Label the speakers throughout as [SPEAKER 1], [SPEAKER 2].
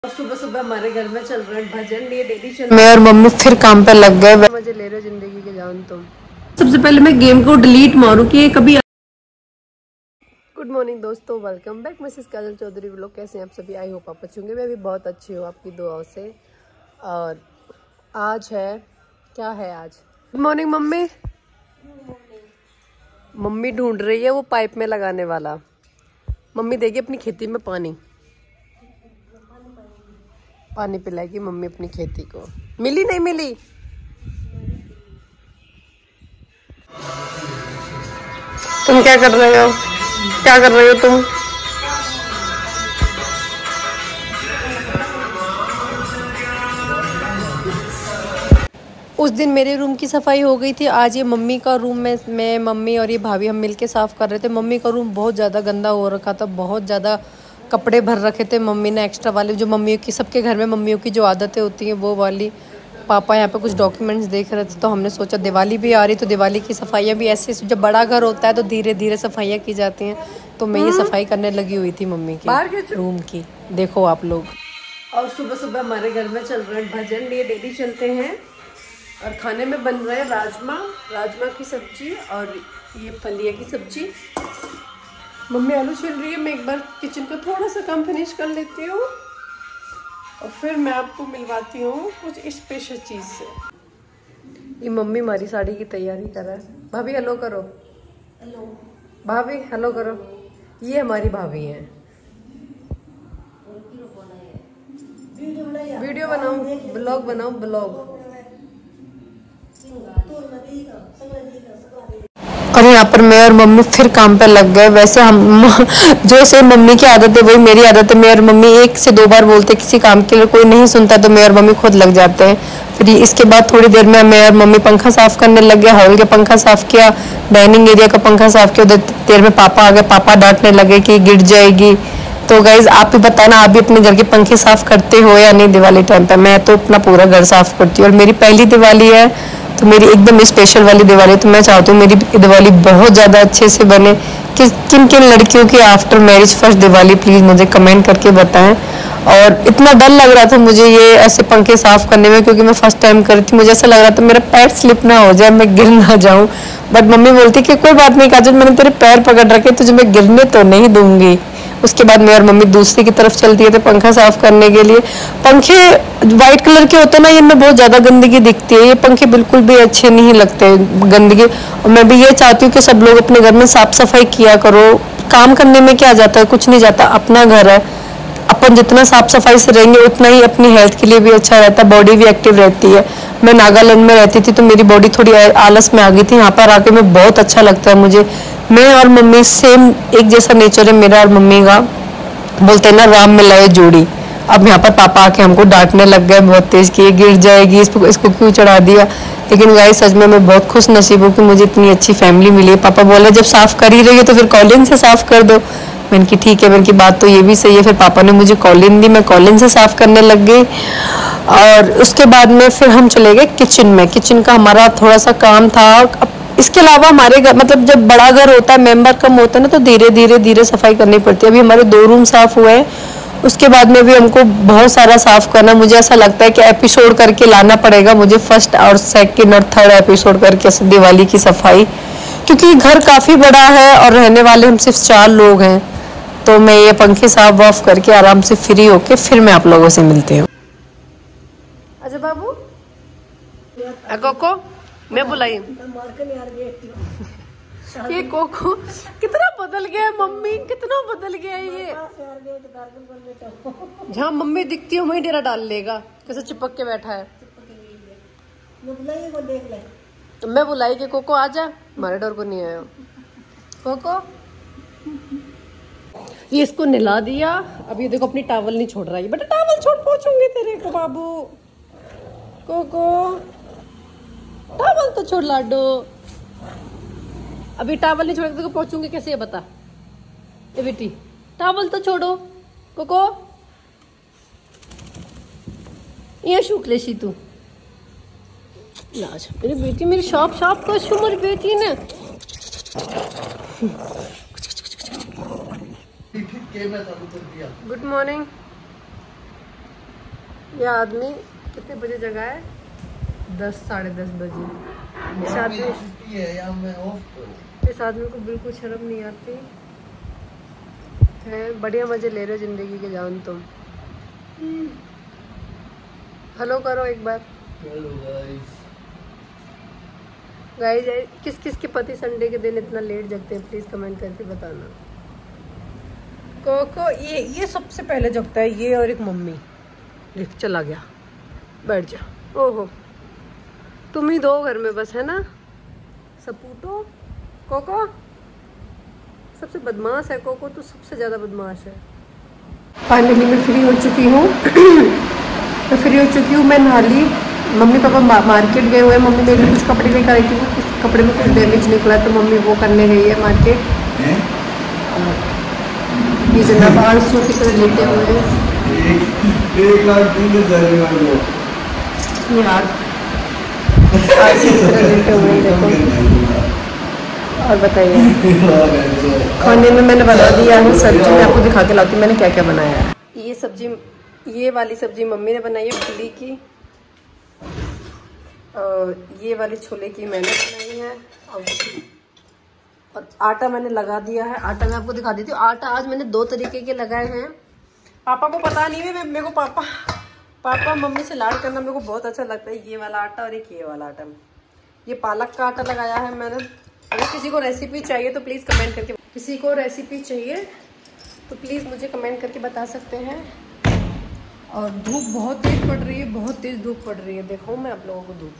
[SPEAKER 1] सुबह सुबह हमारे घर में चल रहे हैं भजन, ये डेली चल। मैं और मम्मी फिर काम पे लग गए। मजे ले रहे हो जिंदगी के जान तुम। सबसे पहले मैं गेम को डिलीट मारूं कि कभी। गुड मॉर्निंग दोस्तों, welcome back Mrs Kajal Chaudhary vlog. कैसे हैं आप सभी? आई होप आप अच्छे होंगे। मैं भी बहुत अच्छी हूँ आपकी दुआओं से। और आज है, क्या है आज? Good morning mummy. मम्मी ढूंढ रही है वो पाइप में लगाने वाला। मम्मी देगी अपनी खेती में पानी पिलाएगी मम्मी अपनी खेती को। मिली नहीं मिली? तुम क्या कर रहे हो? क्या कर रहे हो तुम? उस दिन मेरे रूम की सफाई हो गई थी। आज ये मम्मी का रूम में मैं मम्मी और ये भाभी हम मिलके साफ कर रहे थे। मम्मी का रूम बहुत ज़्यादा गंदा हो रखा था, बहुत ज़्यादा कपड़े भर रखे थे मम्मी ने एक्स्ट्रा वाले, जो मम्मियों की, सबके घर में मम्मियों की जो आदतें होती हैं वो वाली। पापा यहाँ पे कुछ डॉक्यूमेंट्स देख रहे थे, तो हमने सोचा दिवाली भी आ रही तो दिवाली की सफाइयाँ भी ऐसे, जब बड़ा घर होता है तो धीरे धीरे सफाइयाँ की जाती हैं। तो मैं ये सफाई करने लगी हुई थी मम्मी की रूम की। देखो आप लोग। और सुबह सुबह हमारे घर में चल रहे हैं भजन, ये डेली चलते हैं। और खाने में बन रहा है राजमा की सब्जी और ये फलिया की सब्जी। मम्मी आलू छील रही है। मैं एक बार किचन का थोड़ा सा काम फिनिश कर लेती हूँ और फिर मैं आपको मिलवाती हूँ कुछ स्पेशल चीज़ से। ये मम्मी हमारी साड़ी की तैयारी कर रहा है। भाभी हेलो करो। हेलो भाभी, हेलो करो। ये हमारी भाभी हैं। वीडियो बनाओ, ब्लॉग बनाओ, ब्लॉग। और यहाँ पर मैं और मम्मी फिर काम पे लग गए। वैसे हम जो से मम्मी की आदत है वही मेरी आदत है। मैं और मम्मी 1 से 2 बार बोलते किसी काम के लिए, कोई नहीं सुनता तो मैं और मम्मी खुद लग जाते हैं। फिर इसके बाद थोड़ी देर में मैं और मम्मी पंखा साफ करने लग गए। हॉल का पंखा साफ किया, डाइनिंग एरिया का पंखा साफ किया। उधर देर में पापा आ गए। पापा डांटने लगे कि गिर जाएगी। तो गाइज आप भी बताना, आप भी अपने घर के पंखे साफ करते हो या नहीं दिवाली टाइम पर? मैं तो अपना पूरा घर साफ करती हूँ। और मेरी पहली दिवाली है तो मेरी एकदम स्पेशल वाली दिवाली। तो मैं चाहती हूँ मेरी दिवाली बहुत ज़्यादा अच्छे से बने। किन किन लड़कियों की after marriage first Diwali, please मुझे कमेंट करके बताएं। और इतना डर लग रहा था मुझे ये ऐसे पंखे साफ करने में, क्योंकि मैं फर्स्ट टाइम कर रही थी। मुझे ऐसा लग रहा था मेरा पैर स्लिप ना हो जाए, मैं गिर ना जाऊँ। बट मम्मी बोलती कि कोई बात नहीं काजल, मैंने तेरे पैर पकड़ रखे, तुझे मैं गिरने तो नहीं दूंगी। उसके बाद मैं और मम्मी दूसरी की तरफ चल दिए थे पंखा साफ करने के लिए। पंखे वाइट कलर के होते हैं ना, इनमें बहुत ज़्यादा गंदगी दिखती है। ये पंखे बिल्कुल भी अच्छे नहीं लगते गंदगी। और मैं भी ये चाहती हूँ कि सब लोग अपने घर में साफ सफाई किया करो। काम करने में क्या जाता है, कुछ नहीं जाता, अपना घर है। अपन जितना साफ सफाई से रहेंगे उतना ही अपनी हेल्थ के लिए भी अच्छा रहता है, बॉडी भी एक्टिव रहती है। मैं नागालैंड में रहती थी तो मेरी बॉडी थोड़ी आलस में आ गई थी। यहाँ पर आके मैं बहुत अच्छा लगता है मुझे। मैं और मम्मी सेम एक जैसा नेचर है मेरा और मम्मी का। बोलते हैं ना, राम मिलाए जोड़ी। अब यहाँ पर पापा आके हमको डांटने लग गए बहुत तेज कि ये गिर जाएगी, इसको क्यों चढ़ा दिया। लेकिन गाइस सच में मैं बहुत खुश नसीब हूँ कि मुझे इतनी अच्छी फैमिली मिली है। पापा बोले जब साफ कर ही रही है तो फिर कॉलिन से साफ कर दो। मैंने की ठीक है, मैंने की बात तो ये भी सही है। फिर पापा ने मुझे कॉलिन दी, मैं कॉलिन से साफ करने लग गई। और उसके बाद में फिर हम चले गए किचन में। किचन का हमारा थोड़ा सा काम था। इसके अलावा हमारे घर, मतलब जब बड़ा घर होता है, मेंबर कम होता है ना, तो धीरे धीरे सफाई करनी पड़ती है। अभी हमारे 2 रूम साफ हुए हैं, उसके बाद में भी हमको बहुत सारा साफ करना। मुझे ऐसा लगता है कि एपिसोड करके लाना पड़ेगा मुझे, फर्स्ट और सेकंड और थर्ड एपिसोड करके दिवाली की सफाई, क्योंकि घर काफ़ी बड़ा है और रहने वाले हम सिर्फ 4 लोग हैं। तो मैं ये पंखे साफ वाफ करके आराम से फ्री होके फिर मैं आप लोगों से मिलती हूँ। अच्छा बाबू, कोको मैं बुलाई ये कोको कितना बदल गया है। मम्मी कितना बदल गया है ये। जहाँ मम्मी दिखती है वहीं डेरा डाल लेगा, कैसे चिपक के बैठा है। तो मैं बुलाई कि कोको आ जा, हमारे डर को नहीं आया। कोको ये इसको नहला दिया। अब ये देखो अपनी टावल नहीं छोड़ रहा है। बेटा टावल छोड़, पहुंचूंगी तेरे को बाबू। कोको टावल तो छोड़ लाडो। अभी टावल नहीं छोड़ेगा तो पहुंचूंगी कैसे, ये बता। ए बेटी टावल तो छोड़ो। कोको ये शुक्ले शी तू लाज मेरी बेटी, मेरी शॉप तो शुमर बेटी ने। Good morning. ये आदमी कितने बजे जगा है? 10 साढ़े 10 बजे। इस आदमी को बिल्कुल शर्म नहीं आती है। बढ़िया मजे ले रहे हो जिंदगी के जान तुम। हेलो करो एक बार।
[SPEAKER 2] हेलो
[SPEAKER 1] गाइस किस किस के पति संडे के दिन इतना लेट जगते हैं प्लीज कमेंट करके बताना। कोको ये सबसे पहले जगता है, ये और एक मम्मी। लिफ्ट चला गया, बैठ जा। ओहो तुम ही दो घर में बस है ना सपूटो। कोको सबसे बदमाश है, कोको तो सबसे ज्यादा बदमाश है। फाइनली मैं फ्री हो चुकी हूँ। मैं नहा ली। मम्मी पापा मार्केट गए हुए हैं। मम्मी मेरे लिए कुछ कपड़े लेकर आई थी, कुछ कपड़े में कुछ डैमेज निकला तो मम्मी वो करने गई है मार्केट। ये जनाब आंसू की तरह लेटे हुए हैं। लेटे हुए हैं देखो। और बताइए खाने में मैंने बना दिया है सब्जी। मैं आपको दिखा के लाती हूँ मैंने क्या क्या बनाया है। ये सब्जी, ये वाली सब्जी मम्मी ने बनाई है फुली की, और ये वाली छोले की मैंने बनाई है। और आटा मैंने लगा दिया है। आटा मैं आपको दिखा देती हूँ। आटा आज मैंने 2 तरीके के लगाए हैं। पापा को पता नहीं है, मेरे को पापा मम्मी से लाड करना मेरे को बहुत अच्छा लगता है। ये वाला आटा और एक ये वाला आटा। ये पालक का आटा लगाया है मैंने। अगर किसी को रेसिपी चाहिए तो प्लीज़ कमेंट करके, मुझे कमेंट करके बता सकते हैं। और धूप बहुत तेज पड़ रही है, बहुत तेज धूप पड़ रही है। देखो मैं आप लोगों को धूप,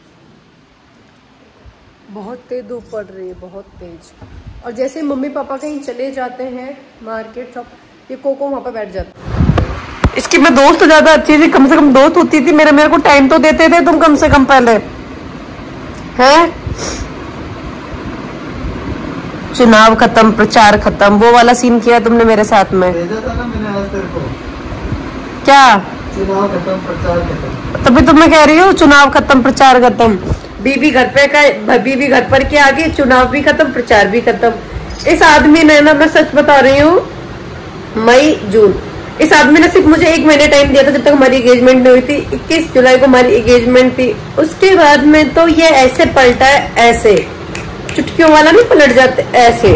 [SPEAKER 1] बहुत तेज धूप पड़ रही है, बहुत तेज। और जैसे मम्मी पापा कहीं चले जाते हैं मार्केट शॉप, ये कोको वहाँ पर बैठ जाता है। इसकी मैं दोस्त ज्यादा अच्छी थी, कम से कम दोस्त होती थी। मेरे को टाइम तो देते थे तुम कम से कम पहले हैं। चुनाव खत्म, प्रचार खत्म, वो वाला सीन किया तुमने मेरे साथ में। क्या
[SPEAKER 2] चुनाव खत्म प्रचार खत्म?
[SPEAKER 1] तभी तो मैं कह रही हूँ चुनाव खत्म प्रचार खत्म। बीबी घर पे का, बीबी घर पर के आगे चुनाव भी खत्म प्रचार भी खत्म। इस आदमी ने ना, मैं सच बता रही हूँ, मई जून, इस आदमी ने सिर्फ मुझे 1 महीने टाइम दिया था जब तक हमारी एंगेजमेंट नहीं हुई थी। 21 जुलाई को हमारी एंगेजमेंट थी। उसके बाद में तो ये ऐसे पलटा है, ऐसे चुटकियों वाला नहीं पलट जाते ऐसे।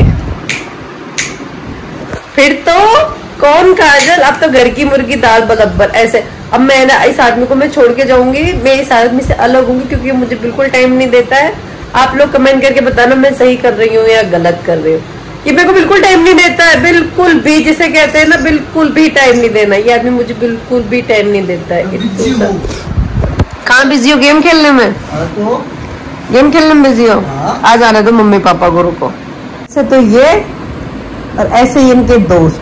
[SPEAKER 1] फिर तो कौन काजल, अब तो घर की मुर्गी दाल बराबर ऐसे। अब मैं ना इस आदमी को मैं छोड़ के जाऊंगी, मैं इस आदमी से अलग होंगी क्योंकि मुझे बिल्कुल टाइम नहीं देता है। आप लोग कमेंट करके बताना मैं सही कर रही हूँ या गलत कर रही हूँ। ये मेरे को बिल्कुल टाइम नहीं देता है, बिल्कुल भी, जिसे कहते हैं ना बिल्कुल भी टाइम नहीं देना। ये आदमी मुझे बिल्कुल भी टाइम नहीं देता है। कहाँ बिजी हो? गेम खेलने में? गेम खेलने में बिजी हो? आ जाने दो मम्मी पापा को, रुको। ऐसे तो ये और ऐसे ही इनके दोस्त।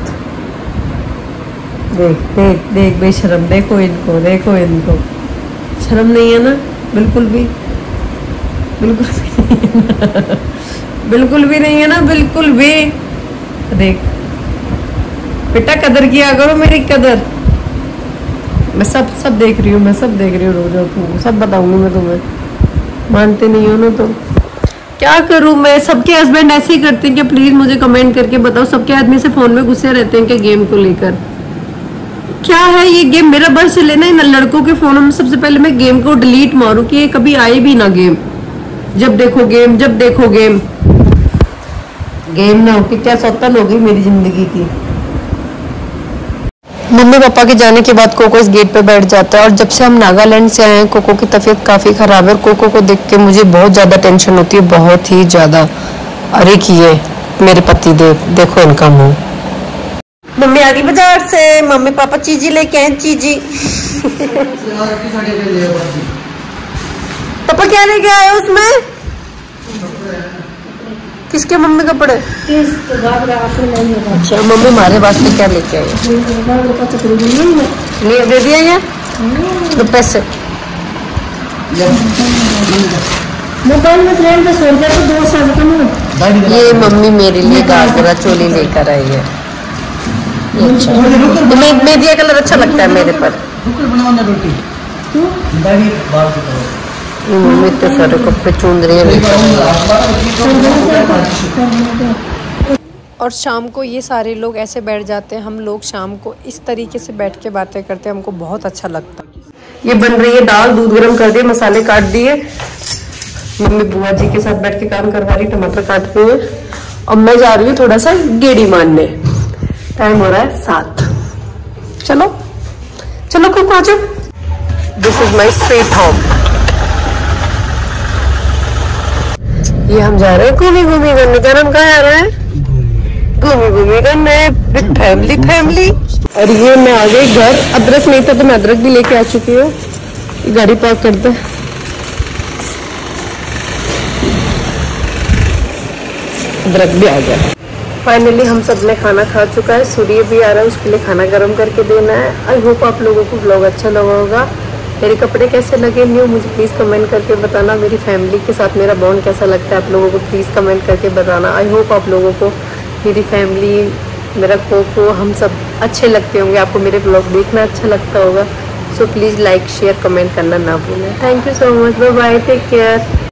[SPEAKER 1] देख देख देख बेशरम, देखो इनको, देखो इनको, शर्म नहीं है ना बिल्कुल भी, बिल्कुल भी बिल्कुल भी नहीं है ना, बिल्कुल भी। देख बेटा, कदर किया करो मेरी, कदर। मैं सब देख रही हूँ, मैं सब देख रही हूँ। रोज सब बताऊंगी मैं तुम्हें, मानते नहीं हो ना तो क्या करूँ मैं। सबके हस्बैंड ऐसे ही करते हैं कि प्लीज मुझे कमेंट करके बताओ। सबके आदमी से फोन में गुस्से रहते हैं कि गेम को लेकर। क्या है ये गेम? मेरा बस चले ना इन लड़कों के फोनों में, सबसे पहले मैं गेम को डिलीट मारूं कि ये कभी आए भी ना गेम। जब देखो गेम, जब देखो गेम, गेम ना हो कि क्या सौतन हो गई मेरी जिंदगी की। मम्मी पापा के जाने के बाद कोको इस गेट पे बैठ जाता है। और जब से हम नागालैंड से आए हैं कोको की तबीयत काफी खराब है। और कोको को देख के मुझे बहुत ज्यादा टेंशन होती है, बहुत ही ज्यादा। अरे कि ये मेरे पति देव, देखो इनका मुंह। मम्मी आ गई बाजार से, मम्मी पापा चीजी लेके आए, चीजी। पापा क्या लेके आए उसमें? किसके मम्मी कपड़े? अच्छा, मम्मी हमारे वास्ते क्या लेके आई? ले दे दिया ये तो पैसे। मोबाइल में फ्रेंड पे 100 रुपया तो 2 साल का। ये मम्मी मेरे लिए घाघरा चोली लेकर आई है। अच्छा, मेहंदी कलर अच्छा लगता है मेरे पर। इतने सारे कपड़े चुन रही है। और शाम को ये सारे लोग ऐसे बैठ जाते हैं, हम लोग शाम को इस तरीके से बैठ के बातें करते हैं, हमको बहुत अच्छा लगता है। ये बन रही है दाल, दूध गर्म कर दिए, मसाले काट दिए, मम्मी बुआ जी के साथ बैठ के काम करवा रही, टमाटर काट रही है और मैं जा रही हूँ थोड़ा सा गेड़ी मारने। टाइम हो रहा है 7। चलो चलो कुक आ जाओ। This is my sweet home. ये हम जा रहे हैं घूमी घूमी करने का। हम कहाँ आ रहे हैं? घूमी घूमी करने विद फैमिली। और ये मैं आ गई घर। अदरक नहीं था तो मैं अदरक भी लेके आ चुकी हूँ। गाड़ी पार्क करते हैं। अदरक भी आ गया। फाइनली हम सब ने खाना खा चुका है। सूर्य भी आ रहा है, उसके लिए खाना गर्म करके देना है। आई होप आप लोगों को व्लॉग अच्छा लगा होगा। मेरे कपड़े कैसे लगे न्यू, मुझे प्लीज़ कमेंट करके बताना। मेरी फैमिली के साथ मेरा बॉन्ड कैसा लगता है आप लोगों को प्लीज़ कमेंट करके बताना। आई होप आप लोगों को मेरी फैमिली, मेरा कोको, हम सब अच्छे लगते होंगे, आपको मेरे ब्लॉग देखना अच्छा लगता होगा। So please like share comment करना ना भूलें। Thank you so much. Bye bye, take care.